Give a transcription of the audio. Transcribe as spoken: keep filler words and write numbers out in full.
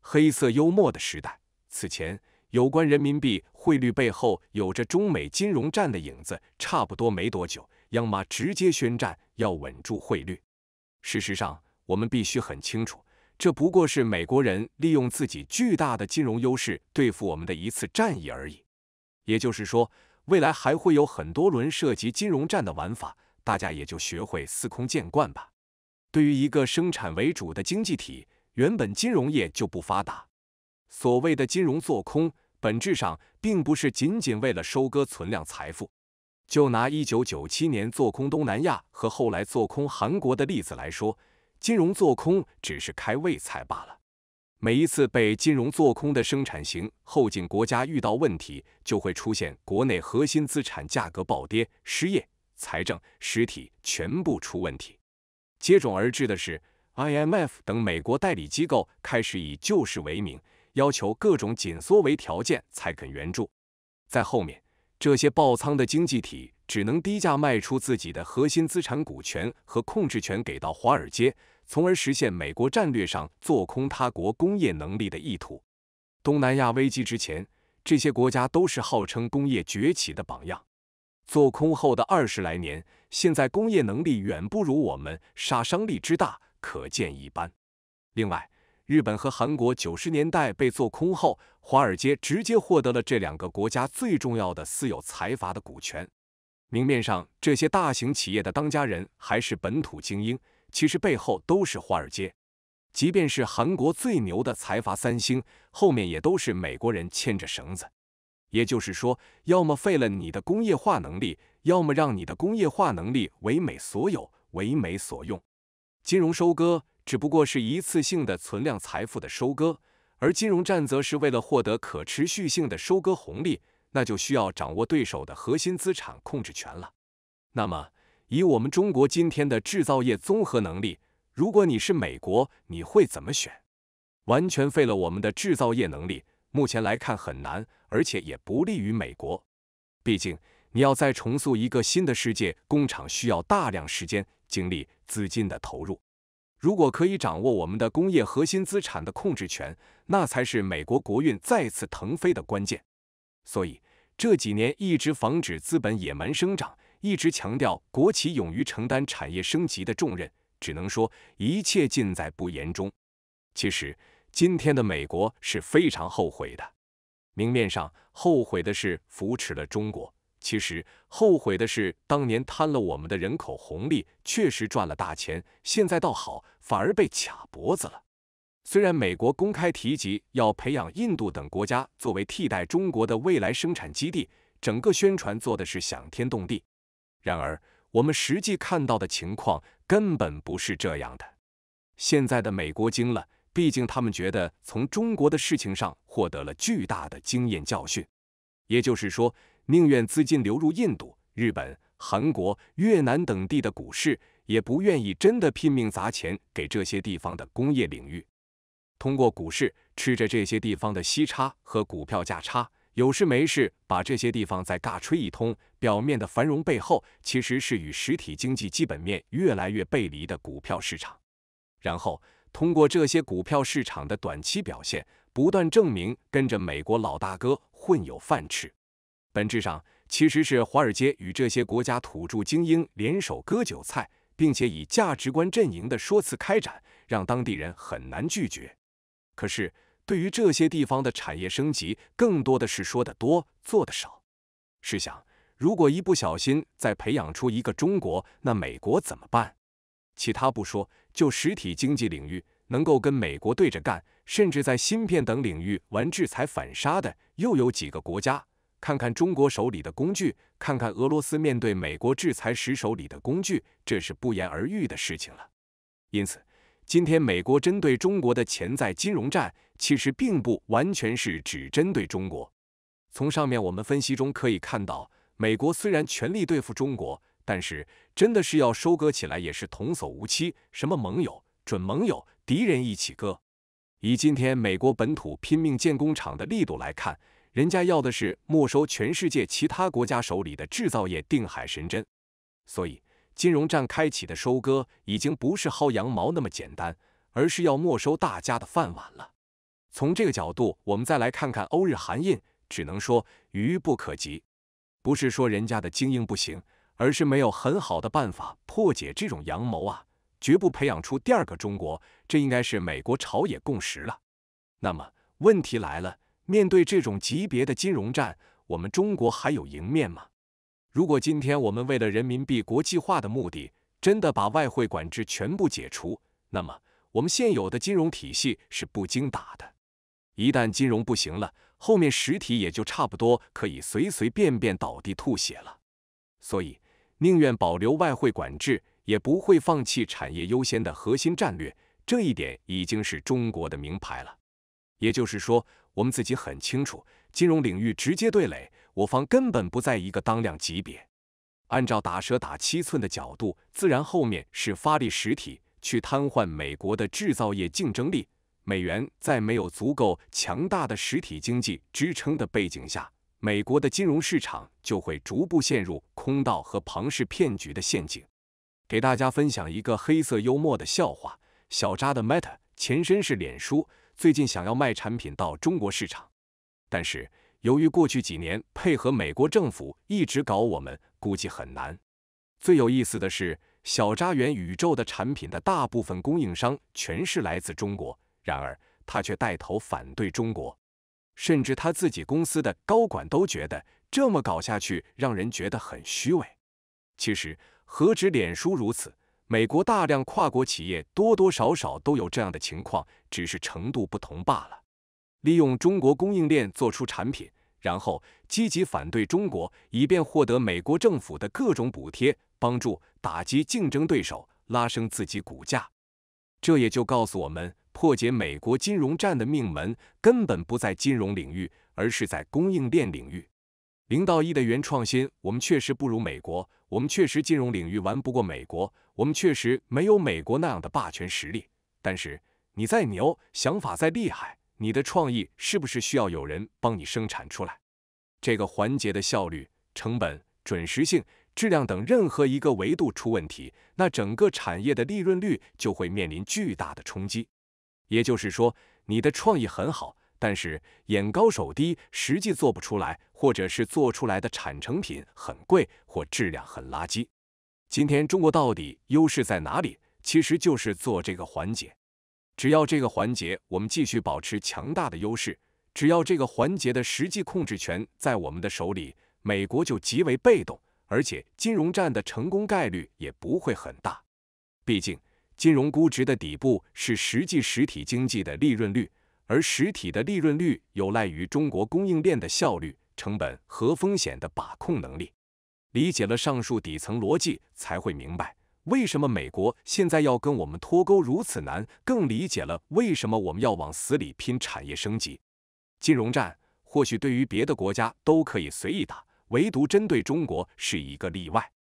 黑色幽默的时代。此前，有关人民币汇率背后有着中美金融战的影子，差不多没多久，央妈直接宣战要稳住汇率。事实上，我们必须很清楚，这不过是美国人利用自己巨大的金融优势对付我们的一次战役而已。也就是说，未来还会有很多轮涉及金融战的玩法，大家也就学会司空见惯吧。对于一个生产为主的经济体，原本金融业就不发达，所谓的金融做空，本质上并不是仅仅为了收割存量财富。就拿一九九七年做空东南亚和后来做空韩国的例子来说，金融做空只是开胃菜罢了。每一次被金融做空的生产型后进国家遇到问题，就会出现国内核心资产价格暴跌、失业、财政、实体全部出问题。接踵而至的是 I M F 等美国代理机构开始以救市为名，要求各种紧缩为条件才肯援助。在后面，这些爆仓的经济体只能低价卖出自己的核心资产股权和控制权给到华尔街，从而实现美国战略上做空他国工业能力的意图。东南亚危机之前，这些国家都是号称工业崛起的榜样。做空后的二十来年，现在工业能力远不如我们，杀伤力之大可见一斑。另外，日本和韩国九十年代被做空后，华尔街直接获得了这两个国家最重要的私有财阀的股权。明面上，这些大型企业的当家人还是本土精英，其实背后都是华尔街。即便是韩国最牛的财阀三星，后面也都是美国人牵着绳子。也就是说，要么废了你的工业化能力，要么让你的工业化能力为美所有，为美所用。金融收割只不过是一次性的存量财富的收割，而金融战则是为了获得可持续性的收割红利，那就需要掌握对手的核心资产控制权了。那么，以我们中国今天的制造业综合能力，如果你是美国，你会怎么选？完全废了我们的制造业能力，目前来看很难，而且也不利于美国。毕竟，你要再重塑一个新的世界工厂，需要大量时间、精力、资金的投入。如果可以掌握我们的工业核心资产的控制权，那才是美国国运再次腾飞的关键。所以，这几年一直防止资本野蛮生长，一直强调国企勇于承担产业升级的重任，只能说一切尽在不言中。其实，今天的美国是非常后悔的。明面上后悔的是扶持了中国，其实后悔的是当年贪了我们的人口红利，确实赚了大钱，现在倒好，反而被卡脖子了。虽然美国公开提及要培养印度等国家作为替代中国的未来生产基地，整个宣传做的是响天动地，然而我们实际看到的情况根本不是这样的。现在的美国精了，毕竟他们觉得从中国的事情上获得了巨大的经验教训，也就是说，宁愿资金流入印度、日本、韩国、越南等地的股市，也不愿意真的拼命砸钱给这些地方的工业领域。通过股市吃着这些地方的息差和股票价差，有事没事把这些地方再尬吹一通，表面的繁荣背后其实是与实体经济基本面越来越背离的股票市场。然后通过这些股票市场的短期表现，不断证明跟着美国老大哥混有饭吃。本质上其实是华尔街与这些国家土著精英联手割韭菜，并且以价值观阵营的说辞开展，让当地人很难拒绝。可是对于这些地方的产业升级，更多的是说得多，做得少。试想，如果一不小心再培养出一个中国，那美国怎么办？其他不说，就实体经济领域能够跟美国对着干，甚至在芯片等领域玩制裁反杀的，又有几个国家？看看中国手里的工具，看看俄罗斯面对美国制裁时手里的工具，这是不言而喻的事情了。因此，今天美国针对中国的潜在金融战，其实并不完全是只针对中国。从上面我们分析中可以看到，美国虽然全力对付中国，但是真的是要收割起来也是童叟无欺，什么盟友、准盟友、敌人一起割。以今天美国本土拼命建工厂的力度来看，人家要的是没收全世界其他国家手里的制造业定海神针。所以金融战开启的收割已经不是薅羊毛那么简单，而是要没收大家的饭碗了。 从这个角度，我们再来看看欧日韩印，只能说愚不可及。不是说人家的精英不行，而是没有很好的办法破解这种阳谋啊，绝不培养出第二个中国，这应该是美国朝野共识了。那么问题来了，面对这种级别的金融战，我们中国还有赢面吗？如果今天我们为了人民币国际化的目的，真的把外汇管制全部解除，那么我们现有的金融体系是不经打的。一旦金融不行了，后面实体也就差不多可以随随便便倒地吐血了。所以宁愿保留外汇管制，也不会放弃产业优先的核心战略，这一点已经是中国的名牌了。也就是说，我们自己很清楚，金融领域直接对垒，我方根本不在一个当量级别。按照打蛇打七寸的角度，自然后面是发力实体，去瘫痪美国的制造业竞争力。美元在没有足够强大的实体经济支撑的背景下，美国的金融市场就会逐步陷入空道和庞氏骗局的陷阱。给大家分享一个黑色幽默的笑话：小扎的 Meta 前身是脸书，最近想要卖产品到中国市场，但是由于过去几年配合美国政府一直搞我们，估计很难。最有意思的是，小扎元宇宙的产品的大部分供应商全是来自中国，然而他却带头反对中国，甚至他自己公司的高管都觉得这么搞下去让人觉得很虚伪。其实何止脸书如此，美国大量跨国企业多多少少都有这样的情况，只是程度不同罢了。利用中国供应链做出产品，然后积极反对中国，以便获得美国政府的各种补贴，帮助打击竞争对手，拉升自己股价。这也就告诉我们，破解美国金融战的命门根本不在金融领域，而是在供应链领域。零到一的原创新，我们确实不如美国，我们确实金融领域玩不过美国，我们确实没有美国那样的霸权实力。但是你再牛，想法再厉害，你的创意是不是需要有人帮你生产出来？这个环节的效率、成本、准时性、质量等任何一个维度出问题，那整个产业的利润率就会面临巨大的冲击。也就是说，你的创意很好，但是眼高手低，实际做不出来，或者是做出来的产成品很贵或质量很垃圾。今天中国到底优势在哪里？其实就是做这个环节。只要这个环节我们继续保持强大的优势，只要这个环节的实际控制权在我们的手里，美国就极为被动，而且金融战的成功概率也不会很大。毕竟金融估值的底部是实际实体经济的利润率，而实体的利润率有赖于中国供应链的效率、成本和风险的把控能力。理解了上述底层逻辑，才会明白为什么美国现在要跟我们脱钩如此难，更理解了为什么我们要往死里拼产业升级。金融战或许对于别的国家都可以随意打，唯独针对中国是一个例外。